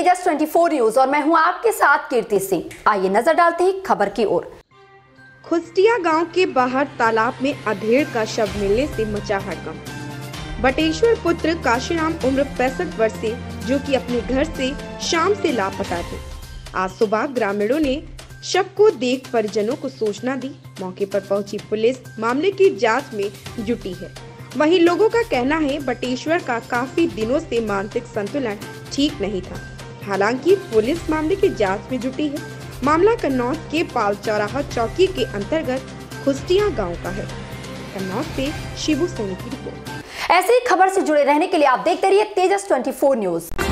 तेजस 24 news और मैं हूं आपके साथ कीर्ति सिंह। आइए नजर डालते हैं खबर की ओर। खुस्टिया गांव के बाहर तालाब में अधेड़ का शव मिलने से मचा हड़कंप। बटेश्वर पुत्र काशीराम उम्र 65 वर्षीय जो कि अपने घर से शाम से लापता थे। आज सुबह ग्रामीणों ने शव को देख परिजनों को सूचना दी। मौके पर पहुंची पुलिस मामले की जांच में जुटी है। वहीं लोगों का कहना है बटेश्वर का काफी दिनों से मानसिक संतुलन ठीक नहीं था। हालांकि पुलिस मामले की जांच में जुटी है। मामला कन्नौज के पाल चौराहा चौकी के अंतर्गत खुस्टिया गांव का है। कन्नौज से शिबू सैनी की रिपोर्ट। ऐसी खबर से जुड़े रहने के लिए आप देखते रहिए तेजस 24 न्यूज।